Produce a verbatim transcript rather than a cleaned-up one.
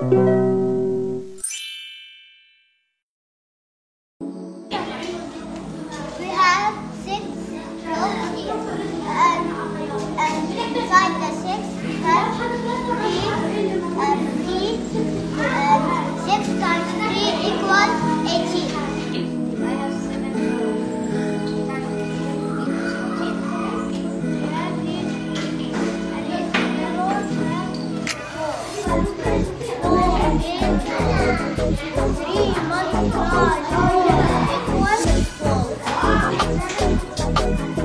We have six dogs here, and, and inside the six we have three, and three, and six times three equals eighteen. I have seven dogs. Three multiplied equals four.